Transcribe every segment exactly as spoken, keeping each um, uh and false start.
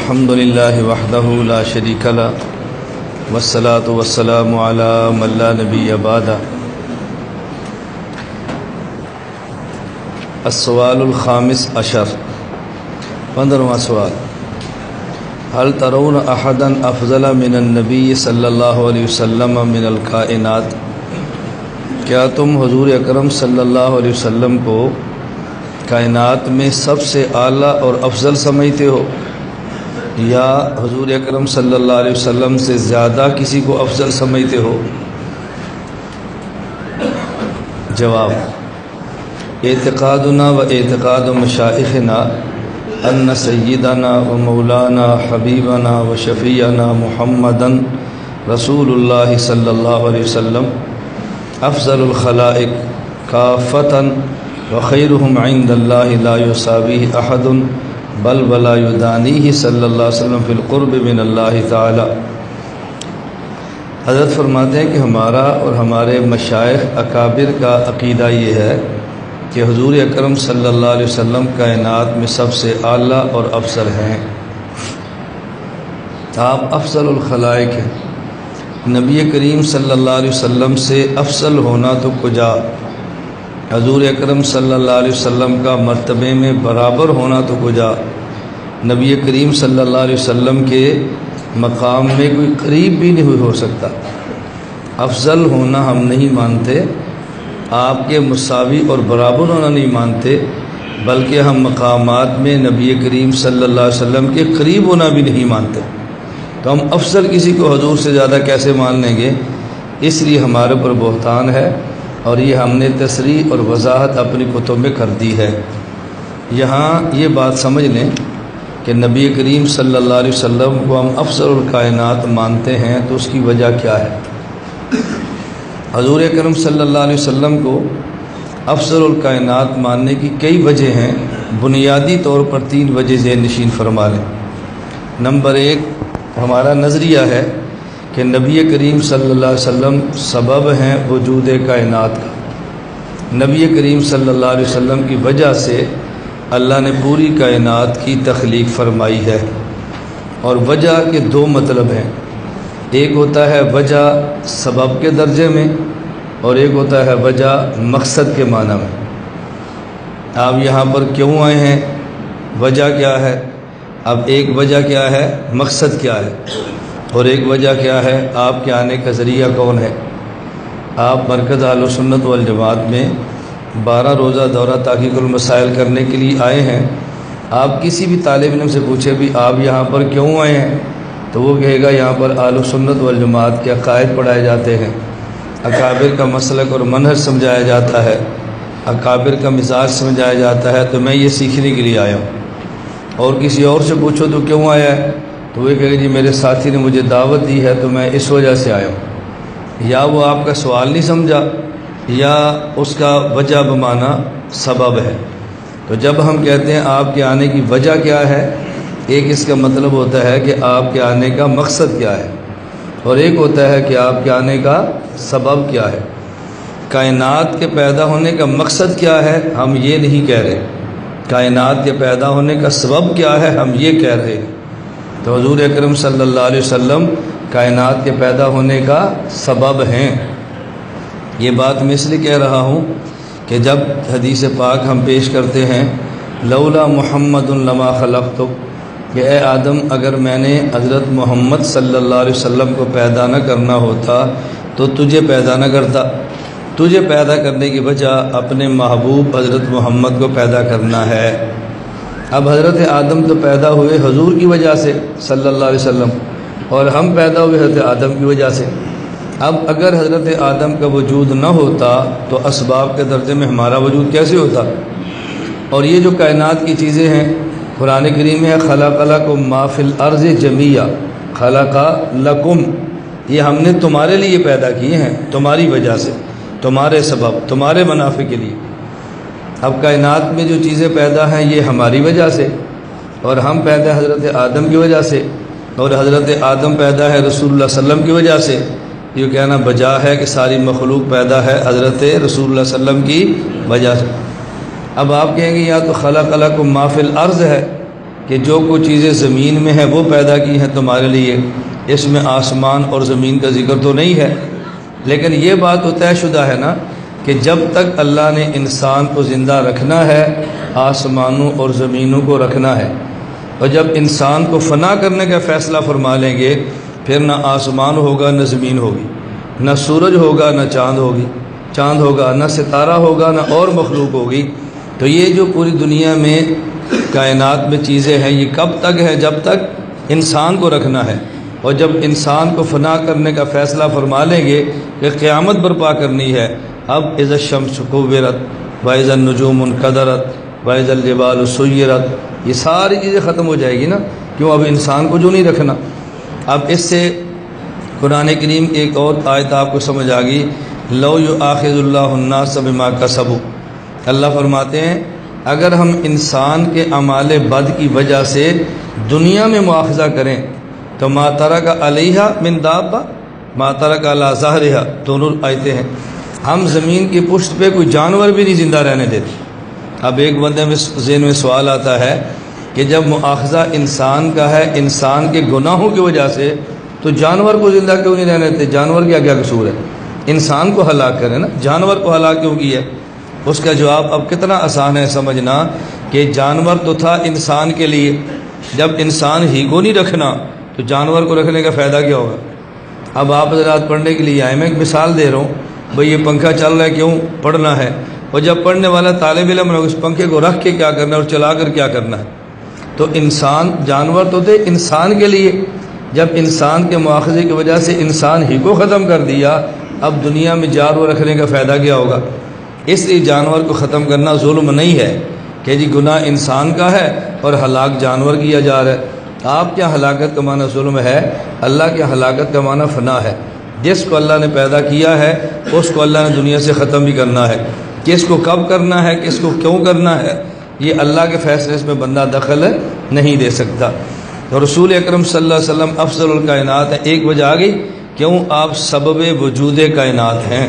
الحمد لله وحده لا شريك له والصلاة والسلام على من لا نبي بعده. السوال الخامس عشر، پندرواں سوال، هل ترون احدا افضل من النبی صلی اللہ علیہ وسلم من الکائنات؟ کیا تم حضور اکرم صلی اللہ علیہ وسلم کو کائنات میں سب سے اعلیٰ اور افضل سمجھتے ہو، یا حضور اکرم صلی اللہ علیہ وسلم سے زیادہ کسی کو افضل سمجھتے ہو؟ جواب، اعتقادنا و اعتقاد مشائخنا ان سیدنا و مولانا حبیبنا و شفیعنا محمدن رسول اللہ صلی اللہ علیہ وسلم افضل الخلائق کافتا و خیرهم عند اللہ لا یساویہ احد بل ولا یدانیہ صلی اللہ علیہ وسلم فی القرب من اللہ تعالی۔ حضرت فرماتے ہیں کہ ہمارا اور ہمارے مشائخ اکابر کا عقیدہ یہ ہے کہ حضور اکرم صلی اللہ علیہ وسلم کائنات میں سب سے اعلیٰ اور افضل ہیں۔ آپ افضل الخلائق ہیں۔ نبی کریم صلی اللہ علیہ وسلم سے افضل ہونا تو کجا، حضور اکرم صلی اللہ علیہ وسلم کا مرتبے میں برابر ہونا تو کجا، نبی کریم صلی اللہ علیہ وسلم کے مقام میں کوئی قریب بھی نہیں ہو سکتا۔ افضل ہونا ہم نہیں مانتے، آپ کے مساوی اور برابر ہونا نہیں مانتے، بلکہ ہم مقامات میں نبی کریم صلی اللہ علیہ وسلم کے قریب ہونا بھی نہیں مانتے، تو ہم افضل کسی کو حضور سے زیادہ کیسے مان لیں گے؟ اس لیے ہمارے پر بہتان ہے، اور یہ ہم نے تصریح اور وضاحت اپنی کتب میں کر دی ہے۔ یہاں یہ بات سمجھ لیں کہ نبی کریم صلی اللہ علیہ وسلم کو ہم افضل الکائنات مانتے ہیں تو اس کی وجہ کیا ہے؟ حضور اکرم صلی اللہ علیہ وسلم کو افضل الکائنات ماننے کی کئی وجہ ہیں، بنیادی طور پر تین وجہ ذہن نشین فرما لیں۔ نمبر ایک، ہمارا نظریہ ہے کہ نبی کریم صلی اللہ علیہ وسلم سبب ہیں وجود کائنات کا۔ نبی کریم صلی اللہ علیہ وسلم کی وجہ سے اللہ نے پوری کائنات کی تخلیق فرمائی ہے، اور وجہ کے دو مطلب ہیں، ایک ہوتا ہے وجہ سبب کے درجے میں، اور ایک ہوتا ہے وجہ مقصد کے معنی میں۔ آپ یہاں پر کیوں آئے ہیں، وجہ کیا ہے؟ اب ایک وجہ کیا ہے، مقصد کیا ہے، اور ایک وجہ کیا ہے، آپ کے آنے کا ذریعہ کون ہے؟ آپ مرکز اہل سنت والجماعت میں بارہ روزہ دورہ تحقیق المسائل کرنے کے لیے آئے ہیں۔ آپ کسی بھی طالب علم سے پوچھے بھی آپ یہاں پر کیوں آئے ہیں، تو وہ کہے گا یہاں پر اہل سنت والجماعت کے عقائد پڑھائے جاتے ہیں، اکابر کا مسلک اور منہج سمجھایا جاتا ہے، اکابر کا مزاج سمجھایا جاتا ہے، تو میں یہ سیکھنے کے لیے آیا ہوں۔ اور کسی اور سے پوچھو تو کیوں آیا ہے، تو وہ کہے گا جی میرے ساتھی نے مجھے دعوت دی ہے تو میں اس وجہ سے آیا ہوں۔ یا وہ آپ کا سوال نہیں سمجھا، یا اس کا وجہ بمعنی سبب ہے۔ تو جب ہم کہتے ہیں آپ کے آنے کی وجہ کیا ہے، ایک اس کا مطلب ہوتا ہے کہ آپ کے آنے کا مقصد کیا ہے، اور ایک ہوتا ہے کہ آپ کے آنے کا سبب کیا ہے۔ کائنات کے پیدا ہونے کا مقصد کیا ہے، ہم یہ نہیں کہہ رہے، کائنات کے پیدا ہونے کا سبب کیا ہے، ہم یہ کہہ رہے ہیں۔ تو حضور اکرم صلی اللہ علیہ وسلم کائنات کے پیدا ہونے کا سبب ہیں۔ یہ بات میں اس لیے کہہ رہا ہوں کہ جب حدیث پاک ہم پیش کرتے ہیں لولا محمد لما خلقتک، کہ اے آدم اگر میں نے حضرت محمد صلی اللہ علیہ وسلم کو پیدا نہ کرنا ہوتا تو تجھے پیدا نہ کرتا۔ تجھے پیدا کرنے کی وجہ اپنے محبوب حضرت محمد کو پیدا کرنا ہے۔ اب حضرت آدم تو پیدا ہوئے حضور کی وجہ سے صلی اللہ علیہ وسلم، اور ہم پیدا ہوئے حضرت آدم کی وجہ سے۔ اب اگر حضرت آدم کا وجود نہ ہوتا تو اسباب کے درجے میں ہمارا وجود کیسے ہوتا؟ اور یہ جو کائنات کی چیزیں ہیں، قرآن کریم میں خلق لکم ما فی الارض جمیعا، خلق لکم، یہ ہم نے تمہارے لیے پیدا کیے ہیں، تمہاری وجہ سے، تمہارے سبب، تمہارے منافع کے لیے۔ اب کائنات میں جو چیزیں پیدا ہیں یہ ہماری وجہ سے، اور ہم پیدا حضرت آدم کی وجہ سے، اور حضرت آدم پیدا ہے رسول اللہ صلی اللہ علیہ وسلم کی وجہ سے۔ یہ کہنا بجا ہے کہ ساری مخلوق پیدا ہے حضرت رسول اللہ صلی اللہ علیہ وسلم کی وجہ سے۔ اب آپ کہیں گے یا تو خلق لکم ما فی الارض ہے کہ جو کچھ چیزیں زمین میں ہیں وہ پیدا کی ہیں تمہارے لیے، اس میں آسمان اور زمین کا ذکر تو نہیں ہے، لیکن یہ بات تو طے شدہ ہے نا کہ جب تک اللہ نے انسان کو زندہ رکھنا ہے آسمانوں اور زمینوں کو رکھنا ہے، اور جب انسان کو فنا کرنے کا فیصلہ فرما لیں گے پھر نہ آسمان ہوگا نہ زمین ہوگی، نہ سورج ہوگا نہ چاند ہوگی چاند ہوگا نہ ستارہ ہوگا نہ اور مخلوق ہوگی۔ تو یہ جو پوری دنیا میں کائنات میں چیزیں ہیں یہ کب تک ہے؟ جب تک انسان کو رکھنا ہے، اور جب انسان کو فنا کرنے کا فیصلہ فرما لیں گے کہ قیامت برپا کرنی ہے، اب اذا الشمس کورت واذا النجوم انکدرت واذا الجبال سیرت، یہ ساری چیزیں ختم ہو جائے گی نا، کیوں؟ اب انسان کو جو نہیں رکھنا۔ اب اس سے قرآن کریم کی ایک اور آیت آپ کو سمجھ آ گئی، لو یؤاخذ اللہ الناس بما کسبوا، اللہ فرماتے ہیں اگر ہم انسان کے اعمال بد کی وجہ سے دنیا میں مواخذہ کریں تو ما ترک علیہا من دابہ ما ترک علی ظہرہا، دونوں آیتیں ہیں، ہم زمین کی پشت پہ کوئی جانور بھی نہیں زندہ رہنے دیتے۔ اب ایک بندے میں ذہن میں سوال آتا ہے کہ جب مواخذہ انسان کا ہے انسان کے گناہوں کی وجہ سے تو جانور کو زندہ کیوں نہیں رہنے دیتے؟ جانور کیا کیا قصور ہے؟ انسان کو ہلاک کرے نا، جانور کو ہلاک کیوں کی ہے؟ اس کا جواب اب کتنا آسان ہے سمجھنا کہ جانور تو تھا انسان کے لیے، جب انسان ہی کو نہیں رکھنا تو جانور کو رکھنے کا فائدہ کیا ہوگا؟ اب آپ حضرات پڑھنے کے لیے آئے، میں ایک مثال دے رہا ہوں، بھئی یہ پنکھا چل رہا ہے کیوں؟ پڑھنا ہے، اور جب پڑھنے والا طالب علم ہے اس پنکھے کو رکھ کے کیا کرنا ہے اور چلا کر کیا کرنا ہے؟ تو انسان جانور تو تھے انسان کے لیے، جب انسان کے مواخذے کی وجہ سے انسان ہی کو ختم کر دیا، اب دنیا میں جانور رکھنے کا فائدہ کیا ہوگا؟ اس لیے جانور کو ختم کرنا ظلم نہیں ہے کہ جی گناہ انسان کا ہے اور ہلاک جانور کیا جا رہا ہے۔ آپ کیا ہلاکت کا معنی ظلم ہے؟ اللہ کے ہلاکت کا معنی فنا ہے۔ جس کو اللہ نے پیدا کیا ہے اس کو اللہ نے دنیا سے ختم بھی کرنا ہے، کس کو کب کرنا ہے کس کو کیوں کرنا ہے یہ اللہ کے فیصلے میں بندہ دخل نہیں دے سکتا۔ تو رسول اکرم صلی اللہ علیہ وسلم افضل الکائنات ہے، ایک وجہ آ گئی کیوں؟ آپ سبب وجود کائنات ہیں۔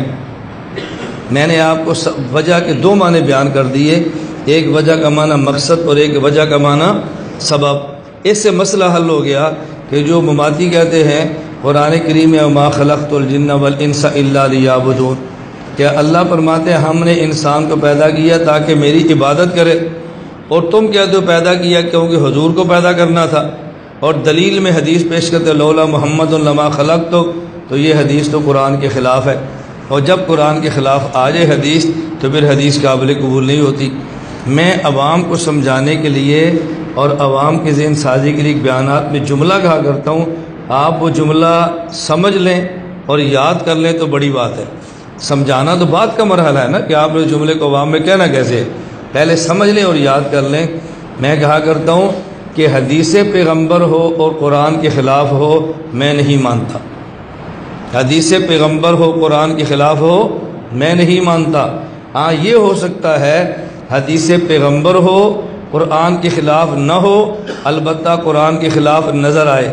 میں نے آپ کو وجہ کے دو معنی بیان کر دیے، ایک وجہ کا معنی مقصد اور ایک وجہ کا معنی سبب۔ اس سے مسئلہ حل ہو گیا کہ جو مماتی کہتے ہیں قرآن کریم میں وما خلقت الجن والانس الا لیعبدون، کہ اللہ فرماتے ہیں ہم نے انسان کو پیدا کیا تاکہ میری عبادت کرے، اور تم کہتے ہو پیدا کیا کیونکہ حضور کو پیدا کرنا تھا، اور دلیل میں حدیث پیش کرتے لولا محمد لما خلقت، تو یہ حدیث تو قرآن کے خلاف ہے، اور جب قرآن کے خلاف آ جائے حدیث تو پھر حدیث قابل قبول نہیں ہوتی۔ میں عوام کو سمجھانے کے لیے اور عوام کے ذہن سازی کے لیے بیانات میں جملہ کہا کرتا ہوں، آپ وہ جملہ سمجھ لیں اور یاد کر لیں تو بڑی بات ہے۔ سمجھانا تو بات کا مرحلہ ہے نا کہ آپ نے جملے کو عوام میں کہنا کیسے، پہلے سمجھ لیں اور یاد کر لیں۔ میں کہا کرتا ہوں کہ حدیث پیغمبر ہو اور قرآن کے خلاف ہو میں نہیں مانتا، حدیث پیغمبر ہو قرآن کے خلاف ہو میں نہیں مانتا۔ ہاں یہ ہو سکتا ہے حدیث پیغمبر ہو قرآن کے خلاف نہ ہو، البتہ قرآن کے خلاف نظر آئے،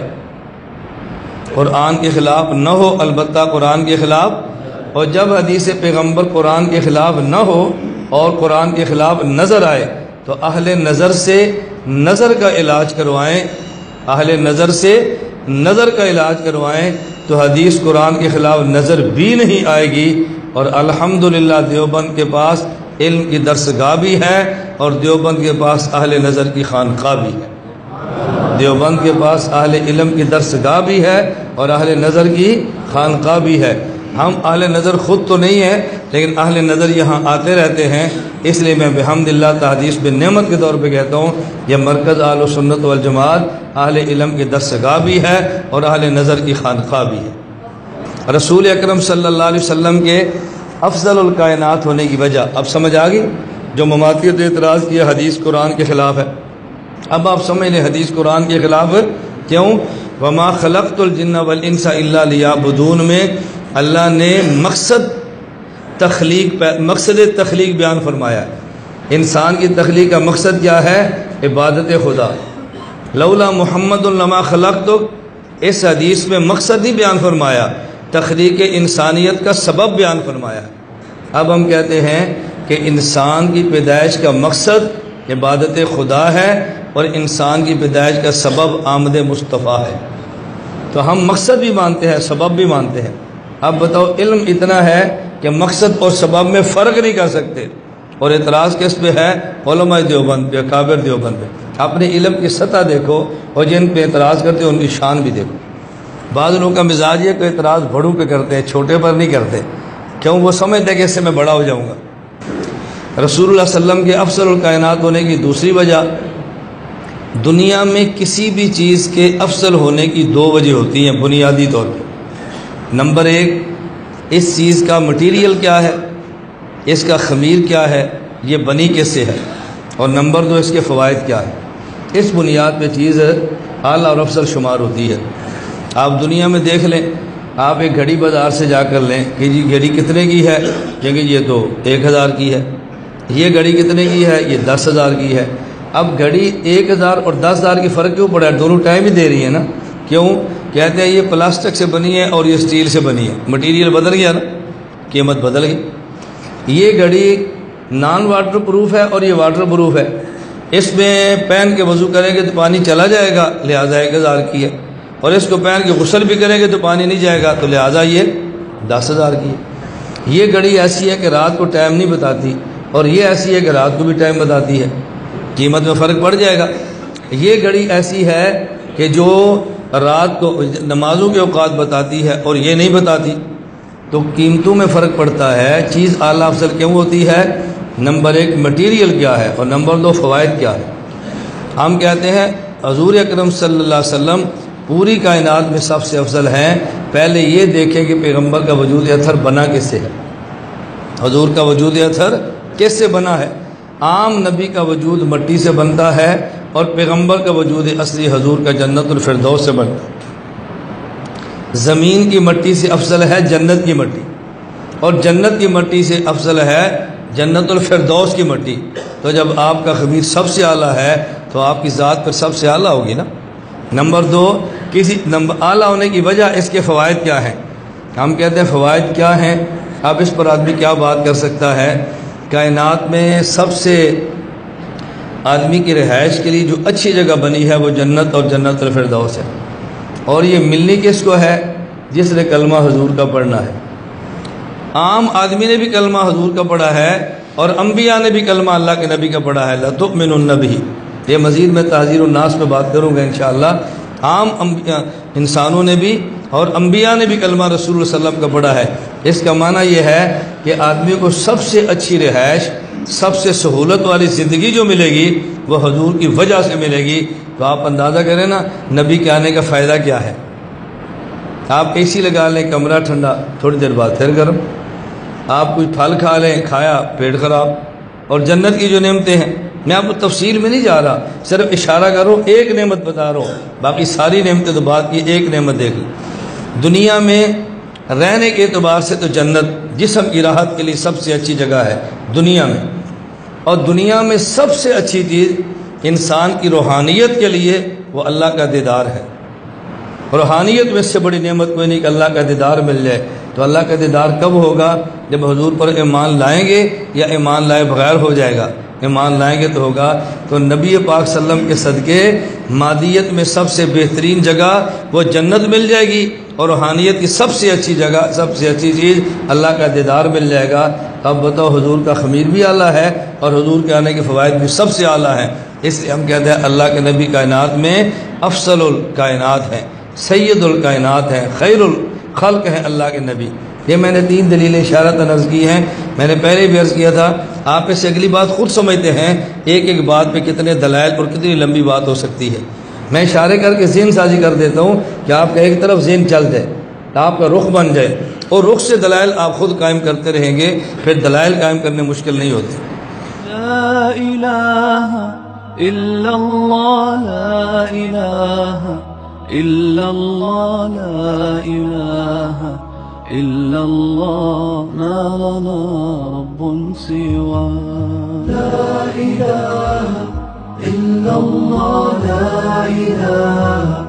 قرآن کے خلاف نہ ہو البتہ قرآن کے خلاف، اور جب حدیث پیغمبر قرآن کے خلاف نہ ہو اور قرآن کے خلاف نظر آئے تو اہل نظر سے نظر کا علاج کروائیں، اہل نظر سے نظر کا علاج کروائیں تو حدیث قرآن کے خلاف نظر بھی نہیں آئے گی۔ اور الحمدللہ دیوبند کے پاس علم کی درسگاہ بھی ہے اور دیوبند کے پاس اہل نظر کی خانقاہ بھی ہے، دیوبند کے پاس اہل علم کی درسگاہ بھی ہے اور اہل نظر کی خانقاہ بھی ہے۔ ہم اہل نظر خود تو نہیں ہیں لیکن اہل نظر یہاں آتے رہتے ہیں، اس لیے میں بحمدللہ تحدیث بن نعمت کے طور پہ کہتا ہوں یہ مرکز اہل سنت والجماعت اہل علم کی درسگاہ بھی ہے اور اہل نظر کی خانقاہ بھی ہے۔ رسول اکرم صلی اللہ علیہ وسلم کے افضل الکائنات ہونے کی وجہ اب سمجھ آ گئی۔ جو مماثلت اعتراض کیا حدیث قرآن کے خلاف ہے، اب آپ سمجھ لیں حدیث قرآن کے خلاف کیوں؟ وما خلقت الجن والانس الا لیعبدون میں اللہ نے مقصد تخلیق مقصد تخلیق بیان فرمایا ہے۔ انسان کی تخلیق کا مقصد کیا ہے؟ عبادت خدا۔ لولا محمد لما خلقت، اس حدیث میں مقصد ہی بیان فرمایا، تخلیق انسانیت کا سبب بیان فرمایا۔ اب ہم کہتے ہیں کہ انسان کی پیدائش کا مقصد عبادت خدا ہے اور انسان کی پیدائش کا سبب آمد مصطفیٰ ہے۔ تو ہم مقصد بھی مانتے ہیں، سبب بھی مانتے ہیں۔ اب بتاؤ، علم اتنا ہے کہ مقصد اور سبب میں فرق نہیں کر سکتے، اور اعتراض کس پہ ہے؟ علماء دیوبند پہ، اکابر دیوبند پہ۔ اپنے علم کی سطح دیکھو اور جن پہ اعتراض کرتے ہیں ان کی شان بھی دیکھو۔ بعض لوگوں کا مزاج یہ کہ اعتراض بڑوں پہ کرتے ہیں، چھوٹے پر نہیں کرتے، کیوں؟ وہ سمجھتے کہ اس سے میں بڑا ہو جاؤں گا۔ رسول اللہ صلی اللہ علیہ وسلم کے افضل الکائنات ہونے کی دوسری وجہ، دنیا میں کسی بھی چیز کے افضل ہونے کی دو وجہ ہوتی ہیں بنیادی طور پہ۔ نمبر ایک، اس چیز کا مٹیریل کیا ہے، اس کا خمیر کیا ہے، یہ بنی کس سے ہے، اور نمبر دو، اس کے فوائد کیا ہے۔ اس بنیاد پہ چیز اعلیٰ اور افضل شمار ہوتی ہے۔ آپ دنیا میں دیکھ لیں، آپ ایک گھڑی بازار سے جا کر لیں کہ جی گھڑی کتنے کی ہے، کہ یہ تو ایک ہزار کی ہے۔ یہ گھڑی کتنے کی ہے، یہ دس ہزار کی ہے۔ اب گھڑی ایک ہزار اور دس ہزار کی فرق کیوں پڑا ہے؟ دونوں ٹائم ہی دے رہی ہے نا۔ کیوں؟ کہتے ہیں یہ پلاسٹک سے بنی ہے اور یہ اسٹیل سے بنی ہے، مٹیریل بدل گیا نا، قیمت بدل گئی۔ یہ گھڑی نان واٹر پروف ہے اور یہ واٹر پروف ہے، اس میں پہن کے وضو کریں گے تو پانی چلا جائے گا، لہٰذا ایک ہزار کی ہے، اور اس کو پہن کے غسل بھی کریں گے تو پانی نہیں جائے گا، تو لہٰذا یہ دس ہزار کی ہے۔ یہ گھڑی ایسی ہے کہ رات کو ٹائم نہیں بتاتی، اور یہ ایسی ہے کہ رات کو بھی ٹائم بتاتی ہے، قیمت میں فرق پڑ جائے گا۔ یہ گھڑی ایسی ہے کہ جو رات کو نمازوں کے اوقات بتاتی ہے اور یہ نہیں بتاتی، تو قیمتوں میں فرق پڑتا ہے۔ چیز اعلیٰ افضل کیوں ہوتی ہے؟ نمبر ایک مٹیریل کیا ہے، اور نمبر دو فوائد کیا ہے۔ ہم کہتے ہیں حضور اکرم صلی اللہ علیہ وسلم پوری کائنات میں سب سے افضل ہیں۔ پہلے یہ دیکھیں کہ پیغمبر کا وجود اطہر بنا کس سے ہے، حضور کا وجود اطہر کس سے بنا ہے؟ عام نبی کا وجود مٹی سے بنتا ہے، اور پیغمبر کا وجود اصلی حضور کا جنت الفردوس سے بنتا ہے۔ زمین کی مٹی سے افضل ہے جنت کی مٹی، اور جنت کی مٹی سے افضل ہے جنت الفردوس کی مٹی۔ تو جب آپ کا خمیر سب سے اعلیٰ ہے تو آپ کی ذات پر سب سے اعلیٰ ہوگی نا۔ نمبر دو، کسی نمبر اعلیٰ ہونے کی وجہ اس کے فوائد کیا ہیں؟ ہم کہتے ہیں فوائد کیا ہیں، اب اس پر آدمی کیا بات کر سکتا ہے؟ کائنات میں سب سے آدمی کی رہائش کے لیے جو اچھی جگہ بنی ہے وہ جنت اور جنت الفردوس ہے، اور یہ ملنی کس کو ہے؟ جس نے کلمہ حضور کا پڑھنا ہے۔ عام آدمی نے بھی کلمہ حضور کا پڑھا ہے، اور انبیاء نے بھی کلمہ اللہ کے نبی کا پڑھا ہے، لَتُؤْمِنُنَّ بِهِ۔ یہ مزید میں تحذیر الناس پہ بات کروں گا انشاءاللہ۔ عام انسانوں نے بھی اور انبیاء نے بھی کلمہ رسول اللہ صلی اللہ علیہ وسلم کا پڑھا ہے۔ اس کا معنی یہ ہے کہ آدمی کو سب سے اچھی رہائش، سب سے سہولت والی زندگی جو ملے گی وہ حضور کی وجہ سے ملے گی۔ تو آپ اندازہ کریں نا نبی کے آنے کا فائدہ کیا ہے۔ آپ اے سی لگا لیں، کمرہ ٹھنڈا، تھوڑی دیر بعد پھر گرم۔ آپ کچھ پھل کھا لیں، کھایا پیٹ خراب۔ اور جنت کی جو نعمتیں ہیں، میں آپ کو تفصیل میں نہیں جا رہا، صرف اشارہ کرو، ایک نعمت بتا رہا ہوں، باقی ساری نعمتیں تو بات کی، ایک نعمت دیکھ لیں۔ دنیا میں رہنے کے اعتبار سے تو جنت جسم کی راحت کے لیے سب سے اچھی جگہ ہے دنیا میں، اور دنیا میں سب سے اچھی چیز انسان کی روحانیت کے لیے وہ اللہ کا دیدار ہے۔ روحانیت میں اس سے بڑی نعمت کوئی نہیں کہ اللہ کا دیدار مل جائے۔ تو اللہ کا دیدار کب ہوگا؟ جب حضور پر ایمان لائیں گے، یا ایمان لائے بغیر ہو جائے گا؟ ایمان لائیں گے تو ہوگا۔ تو نبی پاک صلی اللہ علیہ وسلم کے صدقے مادیت میں سب سے بہترین جگہ وہ جنت مل جائے گی، اور روحانیت کی سب سے اچھی جگہ، سب سے اچھی چیز اللہ کا دیدار مل جائے گا۔ اب بتاؤ، حضور کا خمیر بھی اعلیٰ ہے اور حضور کے آنے کے فوائد بھی سب سے اعلیٰ ہیں۔ اس لیے ہم کہتے ہیں اللہ کے نبی کائنات میں افضل الکائنات ہیں، سید الکائنات ہیں، خیر الخلق ہیں اللہ کے نبی۔ یہ میں نے تین دلیلیں اشارتاً عرض کی ہیں، میں نے پہلے بھی عرض کیا تھا۔ آپ اس سے اگلی بات خود سمجھتے ہیں، ایک ایک بات پہ کتنے دلائل اور کتنی لمبی بات ہو سکتی ہے۔ میں اشارے کر کے ذہن سازی کر دیتا ہوں کہ آپ کا ایک طرف ذہن چل جائے، آپ کا رخ بن جائے، اور رخ سے دلائل آپ خود قائم کرتے رہیں گے، پھر دلائل قائم کرنے مشکل نہیں ہوتے۔ لا الہ الا اللہ، لا الہ الا اللہ، لا الہ الا اللہ، ما لنا رب سوا۔ لا الہ الا اللہ، لا الہ